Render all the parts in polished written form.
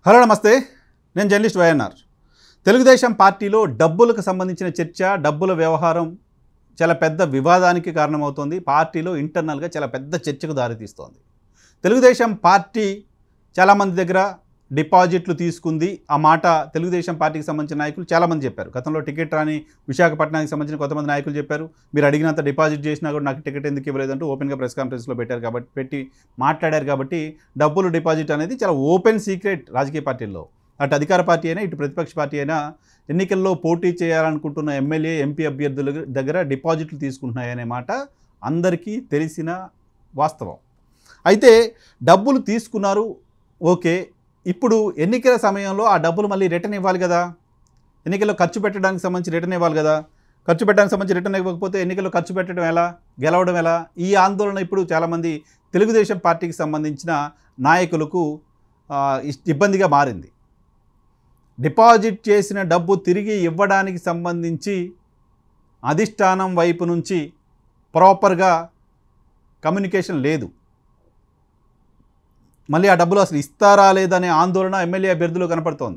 Hello నమస్తే, నేను journalist YNR. Telugu Desam పార్టీలో డబ్బులకు సంబంధించిన చర్చ, డబ్బుల వ్యవహారం చాలా పెద్ద వివాదానికి కారణమవుతోంది. పార్టీలో ఇంటర్నల్గా చాలా పెద్ద చర్చకు దారితీస్తోంది. తెలుగుదేశం పార్టీ చాలామంది దగ్గర డిపాజిట్లు తీసుకుంది. ఆ మాట తెలుగుదేశం పార్టీకి సంబంధించిన నాయకులు చాలామంది చెప్పారు. గతంలో టికెట్ రాని విశాఖపట్నానికి సంబంధించిన కొంతమంది నాయకులు చెప్పారు, మీరు అడిగినంత డిపాజిట్ చేసినా కూడా నాకు టికెట్ ఎందుకు ఇవ్వలేదంటూ ఓపెన్గా ప్రెస్ కాన్ఫరెన్స్లో పెట్టి మాట్లాడారు. కాబట్టి డబ్బులు డిపాజిట్ అనేది చాలా ఓపెన్ సీక్రెట్ రాజకీయ పార్టీల్లో. అటు అధికార పార్టీ అయినా ఇటు ప్రతిపక్ష పార్టీ అయినా ఎన్నికల్లో పోటీ చేయాలనుకుంటున్న ఎమ్మెల్యే ఎంపీ అభ్యర్థుల దగ్గర డిపాజిట్లు తీసుకుంటున్నాయనే మాట అందరికీ తెలిసిన వాస్తవం. అయితే డబ్బులు తీసుకున్నారు, ఓకే. ఇప్పుడు ఎన్నికల సమయంలో ఆ డబ్బులు మళ్ళీ రిటర్న్ ఇవ్వాలి కదా. ఎన్నికల్లో ఖర్చు పెట్టడానికి సంబంధించి రిటర్న్ ఇవ్వాలి కదా. ఖర్చు పెట్టడానికి సంబంధించి రిటర్న్ ఇవ్వకపోతే ఎన్నికల్లో ఖర్చు పెట్టడం ఎలా, గెలవడం ఎలా? ఈ ఆందోళన ఇప్పుడు చాలామంది తెలుగుదేశం పార్టీకి సంబంధించిన నాయకులకు ఇబ్బందిగా మారింది. డిపాజిట్ చేసిన డబ్బు తిరిగి ఇవ్వడానికి సంబంధించి అధిష్టానం వైపు నుంచి ప్రాపర్గా కమ్యూనికేషన్ లేదు. మళ్ళీ ఆ డబ్బులు అసలు ఇస్తారా లేదనే ఆందోళన ఎమ్మెల్యే అభ్యర్థులు కనపడుతోంది.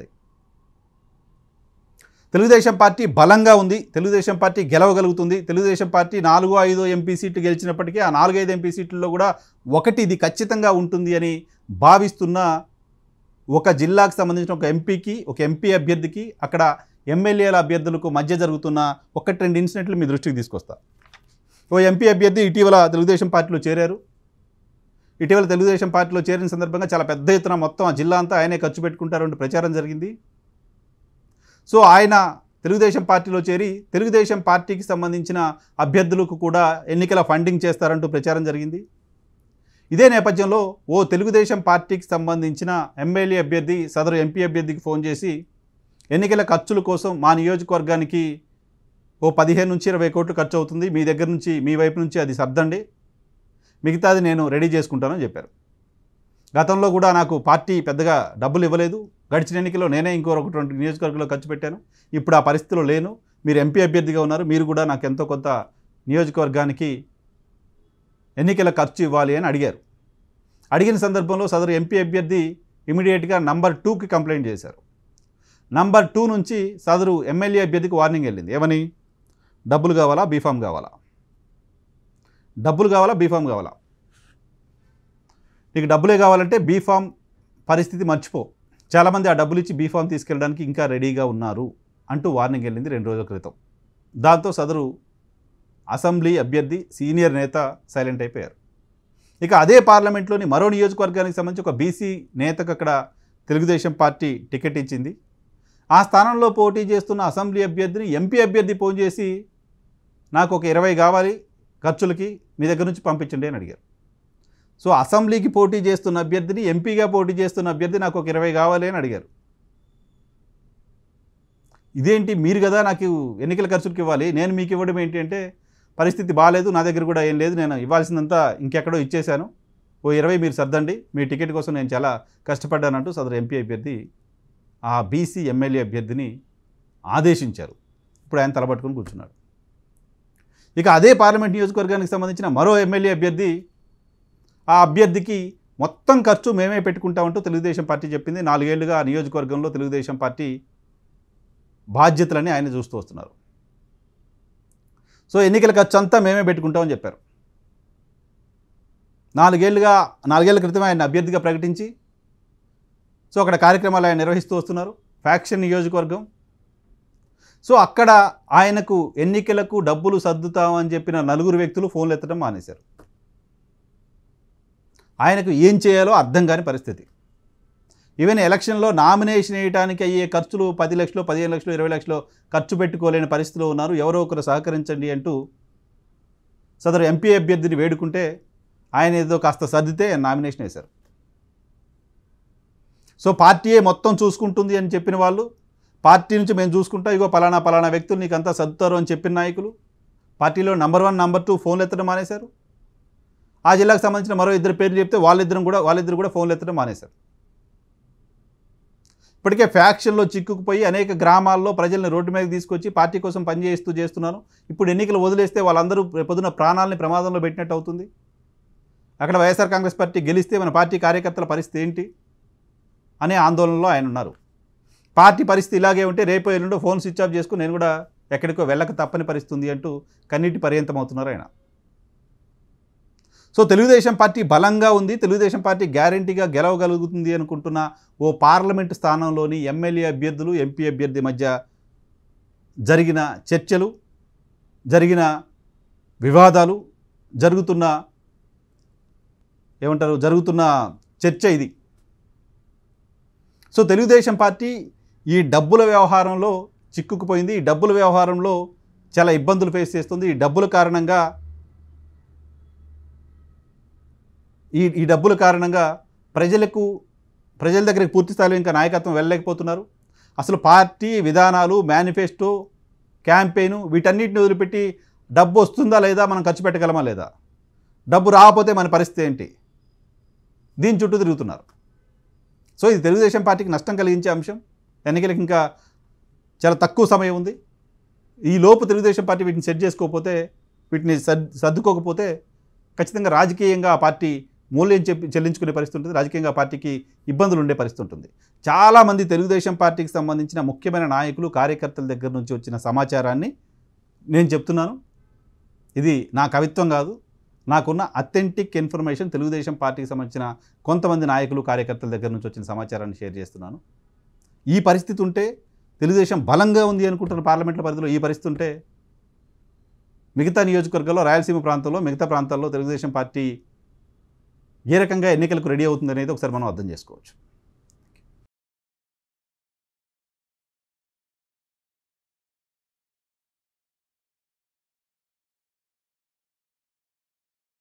తెలుగుదేశం పార్టీ బలంగా ఉంది, తెలుగుదేశం పార్టీ గెలవగలుగుతుంది. తెలుగుదేశం పార్టీ 4-5 ఎంపీ సీట్లు గెలిచినప్పటికీ ఆ 4-5 ఎంపీ సీట్లలో కూడా ఒకటి ఇది ఖచ్చితంగా ఉంటుంది అని భావిస్తున్న ఒక జిల్లాకు సంబంధించిన ఒక ఎంపీకి, ఒక ఎంపీ అభ్యర్థికి, అక్కడ ఎమ్మెల్యేల అభ్యర్థులకు మధ్య జరుగుతున్న 1-2 ఇన్సిడెంట్లు మీ దృష్టికి తీసుకొస్తా. ఓ ఎంపీ అభ్యర్థి ఇటీవల తెలుగుదేశం పార్టీలో చేరారు. ఇటీవల తెలుగుదేశం పార్టీలో చేరిన సందర్భంగా చాలా పెద్ద ఎత్తున మొత్తం ఆ జిల్లా అంతా ఆయనే ఖర్చు పెట్టుకుంటారంటూ ప్రచారం జరిగింది. సో ఆయన తెలుగుదేశం పార్టీలో చేరి తెలుగుదేశం పార్టీకి సంబంధించిన అభ్యర్థులకు కూడా ఎన్నికల ఫండింగ్ చేస్తారంటూ ప్రచారం జరిగింది. ఇదే నేపథ్యంలో ఓ తెలుగుదేశం పార్టీకి సంబంధించిన ఎమ్మెల్యే అభ్యర్థి సదరు ఎంపీ అభ్యర్థికి ఫోన్ చేసి ఎన్నికల ఖర్చుల కోసం మా నియోజకవర్గానికి ఓ 15-20 కోట్లు ఖర్చు అవుతుంది, మీ దగ్గర నుంచి మీ వైపు నుంచి అది సర్దండి, మిగతాది నేను రెడీ చేసుకుంటానని చెప్పారు. గతంలో కూడా నాకు పార్టీ పెద్దగా డబ్బులు ఇవ్వలేదు, గడిచిన ఎన్నికల్లో నేనే ఇంకో 1-2 నియోజకవర్గంలో ఖర్చు పెట్టాను, ఇప్పుడు ఆ పరిస్థితిలో లేను, మీరు ఎంపీ అభ్యర్థిగా ఉన్నారు, మీరు కూడా నాకు ఎంతో కొంత నియోజకవర్గానికి ఎన్నికల ఖర్చు ఇవ్వాలి అని అడిగారు. అడిగిన సందర్భంలో సదరు ఎంపీ అభ్యర్థి ఇమీడియట్గా నంబర్ 2కి కంప్లైంట్ చేశారు. నంబర్ 2 నుంచి సదరు ఎమ్మెల్యే అభ్యర్థికి వార్నింగ్ వెళ్ళింది. ఏమని? డబ్బులు కావాలా, బీఫామ్ కావాలా? డబ్బులు కావాలా, బీఫామ్ కావాలా? నీకు డబ్బులే కావాలంటే బీఫామ్ పరిస్థితి మర్చిపో, చాలామంది ఆ డబ్బులు ఇచ్చి బీఫామ్ తీసుకెళ్ళడానికి ఇంకా రెడీగా ఉన్నారు అంటూ వార్నింగ్ వెళ్ళింది 2 రోజుల క్రితం. దాంతో సదరు అసెంబ్లీ అభ్యర్థి సీనియర్ నేత సైలెంట్ అయిపోయారు. ఇక అదే పార్లమెంట్లోని మరో నియోజకవర్గానికి సంబంధించి ఒక బీసీ నేతకు అక్కడ తెలుగుదేశం పార్టీ టికెట్ ఇచ్చింది. ఆ స్థానంలో పోటీ చేస్తున్న అసెంబ్లీ అభ్యర్థిని ఎంపీ అభ్యర్థి ఫోన్ చేసి నాకు ఒక 20 కావాలి ఖర్చులకి, మీ దగ్గర నుంచి పంపించండి అని అడిగారు. సో అసెంబ్లీకి పోటీ చేస్తున్న అభ్యర్థిని, ఎంపీగా పోటీ చేస్తున్న అభ్యర్థి నాకు ఒక 20 కావాలి అని అడిగారు. ఇదేంటి, మీరు కదా నాకు ఎన్నికల ఖర్చులకు ఇవ్వాలి, నేను మీకు ఇవ్వడం ఏంటి అంటే, పరిస్థితి బాగాలేదు, నా దగ్గర కూడా ఏం లేదు, నేను ఇవ్వాల్సిందంతా ఇంకెక్కడో ఇచ్చేశాను, ఓ 20 మీరు సర్దండి, మీ టికెట్ కోసం నేను చాలా కష్టపడ్డానంటూ సదరు ఎంపీ అభ్యర్థి ఆ బీసీ ఎమ్మెల్యే అభ్యర్థిని ఆదేశించారు. ఇప్పుడు ఆయన తలబట్టుకుని కూర్చున్నాడు. ఇక అదే పార్లమెంట్ నియోజకవర్గానికి సంబంధించిన మరో ఎమ్మెల్యే అభ్యర్థి, ఆ అభ్యర్థికి మొత్తం ఖర్చు మేమే పెట్టుకుంటామంటూ తెలుగుదేశం పార్టీ చెప్పింది. 4 ఏళ్లుగా ఆ నియోజకవర్గంలో తెలుగుదేశం పార్టీ బాధ్యతలని ఆయన చూస్తూ వస్తున్నారు. సో ఎన్నికల ఖర్చు అంతా మేమే పెట్టుకుంటామని చెప్పారు. 4 ఏళ్ల క్రితమే ఆయన అభ్యర్థిగా ప్రకటించి సో అక్కడ కార్యక్రమాలు ఆయన నిర్వహిస్తూ వస్తున్నారు. ఫ్యాక్షన్ నియోజకవర్గం. సో అక్కడ ఆయనకు ఎన్నికలకు డబ్బులు సర్దుతామని చెప్పిన 4 వ్యక్తులు ఫోన్లు ఎత్తడం మానేశారు. ఆయనకు ఏం చేయాలో అర్థం కాని పరిస్థితి. ఈవెన్ ఎలక్షన్లో నామినేషన్ వేయడానికి అయ్యే ఖర్చులు 10 లక్షలు, 15 లక్షలు, 20 లక్షలు ఖర్చు పెట్టుకోలేని పరిస్థితిలో ఉన్నారు. ఎవరో ఒకరు సహకరించండి అంటూ సదరు ఎంపీ అభ్యర్థిని వేడుకుంటే ఆయన ఏదో కాస్త సర్దితే నామినేషన్ వేశారు. సో పార్టీయే మొత్తం చూసుకుంటుంది అని చెప్పిన వాళ్ళు, పార్టీ నుంచి మేము చూసుకుంటా, ఇగో పలానా వ్యక్తులు నీకు అంతా సర్దుతారు అని చెప్పిన నాయకులు పార్టీలో నంబర్ 1, నంబర్ 2 ఫోన్లు ఎత్తడం మానేశారు. ఆ జిల్లాకు సంబంధించిన మరో 2 పేర్లు చెప్తే వాళ్ళిద్దరు కూడా ఫోన్లు ఎత్తడం మానేశారు. ఇప్పటికే ఫ్యాక్షన్లో చిక్కుకుపోయి అనేక గ్రామాల్లో ప్రజల్ని రోడ్డు మీదకి తీసుకొచ్చి పార్టీ కోసం చేస్తున్నాను. ఇప్పుడు ఎన్నికలు వదిలేస్తే వాళ్ళందరూ రేపొద్దున ప్రాణాలని ప్రమాదంలో పెట్టినట్టు అవుతుంది. అక్కడ వైఎస్ఆర్ కాంగ్రెస్ పార్టీ గెలిస్తే మన పార్టీ కార్యకర్తల పరిస్థితి ఏంటి? అనే ఆందోళనలో ఆయన ఉన్నారు. పార్టీ పరిస్థితి ఇలాగే ఉంటే రేపు ఎల్లుండో ఫోన్ స్విచ్ ఆఫ్ చేసుకుని నేను కూడా ఎక్కడికో వెళ్ళక తప్పని పరిస్థితుంది అంటూ కన్నీటి పర్యంతం అవుతున్నారు ఆయన. సో తెలుగుదేశం పార్టీ బలంగా ఉంది, తెలుగుదేశం పార్టీ గ్యారంటీగా గెలవగలుగుతుంది అనుకుంటున్న ఓ పార్లమెంటు స్థానంలోని ఎమ్మెల్యే అభ్యర్థులు, ఎంపీ అభ్యర్థి మధ్య జరిగిన చర్చలు, జరిగిన వివాదాలు, జరుగుతున్న చర్చ ఇది. సో తెలుగుదేశం పార్టీ ఈ డబ్బుల వ్యవహారంలో చిక్కుకుపోయింది. ఈ డబ్బుల వ్యవహారంలో చాలా ఇబ్బందులు ఫేస్ చేస్తుంది. ఈ డబ్బుల కారణంగా ప్రజల దగ్గరికి పూర్తి స్థాయిలో ఇంకా నాయకత్వం వెళ్ళలేకపోతున్నారు. అసలు పార్టీ విధానాలు, మేనిఫెస్టో, క్యాంపెయిన్ వీటన్నిటిని వదిలిపెట్టి డబ్బు వస్తుందా లేదా, మనం ఖర్చు పెట్టగలమా లేదా, డబ్బు రాకపోతే మన పరిస్థితి ఏంటి, దీని చుట్టూ తిరుగుతున్నారు. సో ఇది తెలుగుదేశం పార్టీకి నష్టం కలిగించే అంశం. ఎన్నికలకు ఇంకా చాలా తక్కువ సమయం ఉంది. ఈ లోపు తెలుగుదేశం పార్టీ వీటిని సెట్ చేసుకోకపోతే, వీటిని సర్దుకోకపోతే ఖచ్చితంగా రాజకీయంగా ఆ పార్టీ మూల్యం చెల్లించుకునే పరిస్థితి ఉంటుంది. రాజకీయంగా ఆ పార్టీకి ఇబ్బందులు ఉండే పరిస్థితి ఉంటుంది. చాలామంది తెలుగుదేశం పార్టీకి సంబంధించిన ముఖ్యమైన నాయకులు, కార్యకర్తల దగ్గర నుంచి వచ్చిన సమాచారాన్ని నేను చెప్తున్నాను. ఇది నా కవిత్వం కాదు, నాకున్న అథెంటిక్ ఇన్ఫర్మేషన్. తెలుగుదేశం పార్టీకి సంబంధించిన కొంతమంది నాయకులు, కార్యకర్తల దగ్గర నుంచి వచ్చిన సమాచారాన్ని షేర్ చేస్తున్నాను. ఈ పరిస్థితి ఉంటే, తెలుగుదేశం బలంగా ఉంది అనుకుంటున్న పార్లమెంట్ల పరిధిలో ఈ పరిస్థితి ఉంటే, మిగతా నియోజకవర్గాల్లో, రాయలసీమ ప్రాంతంలో, మిగతా ప్రాంతాల్లో తెలుగుదేశం పార్టీ ఏ రకంగా ఎన్నికలకు రెడీ అవుతుంది అనేది ఒకసారి మనం అర్థం చేసుకోవచ్చు.